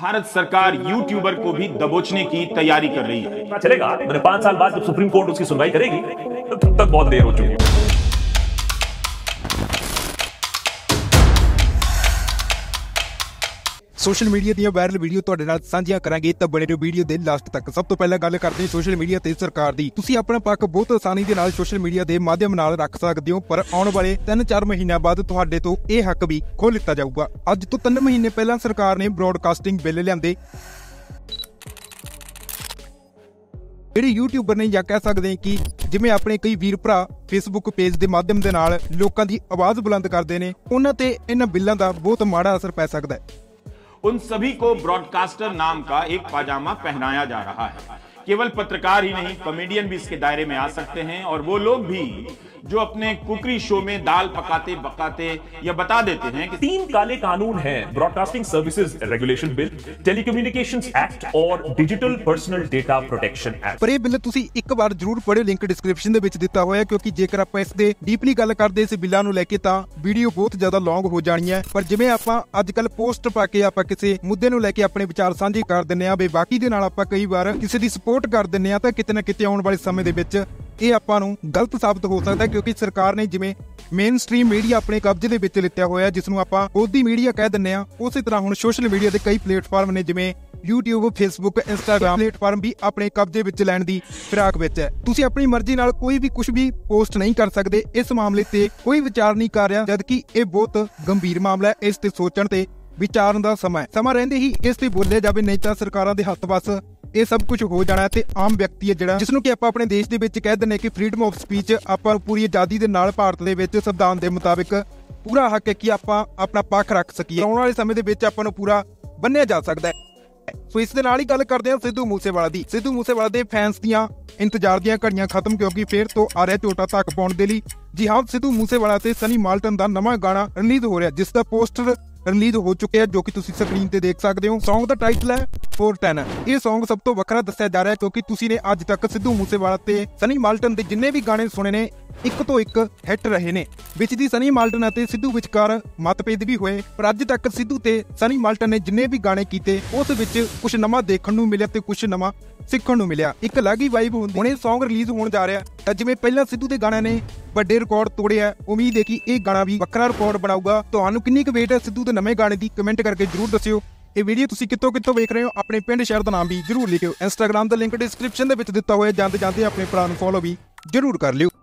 भारत सरकार यूट्यूबर को भी दबोचने की तैयारी कर रही है। चलेगा, मैंने 5 साल बाद जब सुप्रीम कोर्ट उसकी सुनवाई करेगी तो तब तक बहुत देर हो चुकी है। सोशल मीडिया ਦੀਆਂ ਵਾਇਰਲ ਵੀਡੀਓ ਤੁਹਾਡੇ ਨਾਲ ਸਾਂਝੀਆਂ ਕਰਾਂਗੇ ਤਾਂ ਬਣੇ ਰਹੋ ਵੀਡੀਓ ਦੇ ਲਾਸਟ ਤੱਕ। ਸਭ ਤੋਂ ਪਹਿਲਾਂ ਗੱਲ ਕਰਦੇ ਹਾਂ ਸੋਸ਼ਲ ਮੀਡੀਆ ਤੇ ਸਰਕਾਰ ਦੀ। ਤੁਸੀਂ ਆਪਣਾ ਪੱਖ ਬਹੁਤ ਆਸਾਨੀ ਦੇ ਨਾਲ ਸੋਸ਼ਲ ਮੀਡੀਆ ਦੇ ਮਾਧਿਅਮ ਨਾਲ ਰੱਖ ਸਕਦੇ ਹੋ, ਪਰ ਆਉਣ ਵਾਲੇ 3-4 ਮਹੀਨਿਆਂ ਬਾਅਦ ਤੁਹਾਡੇ ਤੋਂ ਇਹ ਹੱਕ ਵੀ ਖੋਹ ਲਿੱਤਾ ਜਾਊਗਾ। ਅੱਜ ਤੋਂ 3 ਮਹੀਨੇ ਪਹਿਲਾਂ ਸਰਕਾਰ ਨੇ ਬ੍ਰੌਡਕਾਸਟਿੰਗ ਬਿੱਲ ਲਿਆਂਦੇ, ਜਿਹੜੇ ਯੂਟਿਊਬਰ ਨੇ ਜਾਂ ਕਹਿ ਸਕਦੇ ਕਿ ਜਿਵੇਂ ਆਪਣੇ ਕਈ ਵੀਰ ਭਰਾ ਫੇਸਬੁੱਕ ਪੇਜ ਦੇ ਮਾਧਿਅਮ ਦੇ ਨਾਲ ਲੋਕਾਂ ਦੀ ਆਵਾਜ਼ ਬੁਲੰਦ ਕਰਦੇ ਨੇ, ਉਹਨਾਂ ਤੇ ਇਹਨਾਂ ਬਿੱਲਾਂ ਦਾ ਬਹੁਤ ਮਾੜਾ ਅਸਰ ਪੈ ਸਕਦਾ ਹੈ। उन सभी को ब्रॉडकास्टर नाम का एक पाजामा पहनाया जा रहा है। केवल पत्रकार ही नहीं, कॉमेडियन भी इसके दायरे में आ सकते हैं, और वो लोग भी जो अपने कुकरी शो में दाल पकाते पकाते या बता देते हैं कि 3 काले कानून हैं: broadcasting services regulation bill, telecommunications act और digital personal data protection act. पर यह बिल तुसी एक बार जरूर पढ़ियो, लिंक डिस्क्रिप्शन दे विच दिता होया, क्योंकि जेकर आपां इस दे डीपली गल करदे इस बिल्लां नूं लैके तां वीडियो बहुत ज्यादा लॉन्ग हो जानी है। पर जिवें आपां अजकल पोस्ट पा के आपां किसी मुद्दे नूं लैके अपने विचार साझे कर दिंदे आ, वे बाकी दे नाल आपां कई बार किसी दी सपोर्ट कर दिंदे आ, तां किते ना किते आउण वाले समय दे विच ਇਹ ਆਪਾਂ ਨੂੰ ਗਲਤ ਸਾਬਤ ਹੋ ਸਕਦਾ, ਕਿਉਂਕਿ ਸਰਕਾਰ ਨੇ ਜਿਵੇਂ ਮੇਨ ਸਟ੍ਰੀਮ ਮੀਡੀਆ ਆਪਣੇ ਕਬਜ਼ੇ ਦੇ ਵਿੱਚ ਲਿੱਤਾ ਹੋਇਆ, ਜਿਸ ਨੂੰ ਆਪਾਂ ਗੋਦੀ ਮੀਡੀਆ ਕਹਿ ਦਿੰਦੇ ਆ, ਉਸੇ ਤਰ੍ਹਾਂ ਹੁਣ ਸੋਸ਼ਲ ਮੀਡੀਆ ਦੇ ਕਈ ਪਲੇਟਫਾਰਮ ਨੇ ਜਿਵੇਂ YouTube, Facebook, Instagram ਪਲੇਟਫਾਰਮ ਵੀ ਆਪਣੇ ਕਬਜ਼ੇ ਵਿੱਚ ਲੈਣ ਦੀ ਫਿਰਾਕ ਵਿੱਚ ਹੈ। ਤੁਸੀਂ ਆਪਣੀ ਮਰਜ਼ੀ ਨਾਲ ਕੋਈ ਵੀ ਕੁਝ ਵੀ ਪੋਸਟ ਨਹੀਂ ਕਰ ਸਕਦੇ। ਇਸ ਮਾਮਲੇ ਤੇ ਕੋਈ ਵਿਚਾਰ ਨਹੀਂ ਕਰ ਰਿਹਾ, ਜਦਕਿ ਇਹ ਬਹੁਤ ਗੰਭੀਰ ਮਾਮਲਾ ਹੈ। ਇਸ ਤੇ ਸੋਚਣ ਤੇ ਵਿਚਾਰਨ ਦਾ ਸਮਾਂ ਰਹਿੰਦੇ ਹੀ ਇਸ ਤੇ ਬੋਲਿਆ ਜਾਵੇ, ਨਹੀਂ ਤਾਂ ਸਰਕਾਰਾਂ ਦੇ ਹੱਥ ਵੱਸ ਇਹ ਸਭ ਕੁਝ ਹੋ ਜਾਣਾ। ਤੇ ਆਮ ਵਿਅਕਤੀ ਹੈ ਜਿਹੜਾ, ਜਿਸ ਨੂੰ ਕਿ ਆਪਾਂ ਆਪਣੇ ਦੇਸ਼ ਦੇ ਵਿੱਚ ਕਹਿ ਦਿੰਦੇ ਕਿ ਫਰੀडम ਆਫ ਸਪੀਚ, ਆਪਾਂ ਪੂਰੀ ਆਜ਼ਾਦੀ ਦੇ ਨਾਲ ਭਾਰਤ ਦੇ ਵਿੱਚ ਸੰਵਿਧਾਨ ਦੇ ਮੁਤਾਬਿਕ ਪੂਰਾ ਹੱਕ ਹੈ ਕਿ ਆਪਾਂ ਆਪਣਾ ਪੱਖ ਰੱਖ ਸਕੀਏ। ਆਉਣ ਵਾਲੇ ਸਮੇਂ ਦੇ ਵਿੱਚ ਆਪਾਂ ਨੂੰ ਪੂਰਾ ਬੰਨਿਆ ਜਾ ਸਕਦਾ ਹੈ। ਸੋ ਇਸ ਦੇ ਨਾਲ ਹੀ ਗੱਲ ਕਰਦੇ ਹਾਂ ਸਿੱਧੂ ਮੂਸੇਵਾਲਾ ਦੀ। ਸਿੱਧੂ ਮੂਸੇਵਾਲਾ ਦੇ ਫੈਨਸ ਦੀਆਂ ਇੰਤਜ਼ਾਰ ਦੀਆਂ ਘੜੀਆਂ ਖਤਮ, ਕਿਉਂਕਿ ਫੇਰ ਤੋਂ ਆ ਰਿਹਾ ਝੋਟਾ ਧੱਕ ਪਾਉਣ ਦੇ ਲਈ। ਜੀ ਹਾਂ, ਸਿੱਧੂ ਮੂਸੇਵਾਲਾ ਤੇ ਸਨੀ ਮਾਲਟਨ ਦਾ ਨਵਾਂ ਗਾਣਾ ਰਿਲੀਜ਼ ਹੋ ਰਿਹਾ, ਜਿਸ ਦਾ ਪੋਸਟਰ ਰਿਲੀਜ਼ ਹੋ ਚੁੱਕਿਆ, ਜੋ ਕਿ ਤੁਸੀਂ ਸਕਰੀਨ ਤੇ ਦੇਖ ਸਕਦੇ ਹੋ। ਸੌਂਗ ਦਾ ਟਾਈਟਲ ਹੈ 410। ਇਹ ਸੌਂਗ ਸਭ ਤੋਂ ਵੱਖਰਾ ਦੱਸਿਆ ਜਾ ਰਿਹਾ, ਕਿਉਂਕਿ ਤੁਸੀਂ ਨੇ ਅੱਜ ਤੱਕ ਸਿੱਧੂ ਮੂਸੇਵਾਲਾ ਤੇ ਸਨੀ ਮਾਲਟਨ ਦੇ ਜਿੰਨੇ ਵੀ ਗਾਣੇ ਸੁਣੇ ਨੇ, ਇੱਕ ਤੋਂ ਇੱਕ ਹਿੱਟ ਰਹੇ ਨੇ। ਵਿੱਚ ਦੀ ਸਨੀ ਮਾਲਟਨ ਅਤੇ ਸਿੱਧੂ ਵਿਚਕਾਰ ਮਤਭੇਦ ਵੀ ਹੋਏ, ਪਰ ਅੱਜ ਤੱਕ ਸਿੱਧੂ ਤੇ ਸਨੀ ਮਾਲਟਨ ਨੇ ਜਿੰਨੇ ਵੀ ਗਾਣੇ ਕੀਤੇ, ਉਸ ਵਿੱਚ ਕੁਝ ਨਵਾਂ ਦੇਖਣ ਨੂੰ ਮਿਲਿਆ ਤੇ ਕੁਝ ਨਵਾਂ ਸਿੱਖਣ ਨੂੰ ਮਿਲਿਆ। ਇੱਕ ਅਲੱਗ ਹੀ ਵਾਈਬ ਹੁੰਦੀ। ਹੁਣ ਇਹ ਸੌਂਗ ਰਿਲੀਜ਼ ਹੋਣ ਜਾ ਰਿਹਾ, ਤਾਂ ਜਿਵੇਂ ਪਹਿਲਾਂ ਸਿੱਧੂ ਦੇ ਗਾਣਿਆਂ ਨੇ ਵੱਡੇ ਰਿਕਾਰਡ ਤੋੜਿਆ, ਉਮੀਦ ਹੈ ਕਿ ਇਹ ਗਾਣਾ ਵੀ ਵੱਖਰਾ ਰਿਕਾਰਡ ਬਣਾਊਗਾ। ਤੁਹਾਨੂੰ ਕਿੰਨੀ ਕੁ ਵੇਟ ਹੈ ਸਿੱਧੂ ਦੇ ਨਵੇਂ ਗਾਣੇ ਦੀ, ਕਮੈਂਟ ਕਰਕੇ ਜਰੂਰ ਦੱਸਿਓ। ਇਹ ਵੀਡੀਓ ਤੁਸੀਂ ਕਿੱਥੋਂ ਵੇਖ ਰਹੇ ਹੋ, ਆਪਣੇ ਪਿੰਡ ਸ਼ਹਿਰ ਦਾ ਨਾਮ ਵੀ ਜਰੂਰ ਲਿਖਿਓ। ਇੰਸਟਾਗ੍ਰਾਮ ਦਾ ਲਿੰਕ ਡਿਸਕ੍ਰਿਪਸ਼ਨ ਦੇ ਵਿੱਚ ਦਿੱਤਾ ਹੋਇਆ। ਜਾਂਦੇ ਆਪਣੇ ਭਰਾ ਨੂੰ ਫੋਲੋ ਵੀ ਜਰੂਰ ਕਰ ਲਿਓ।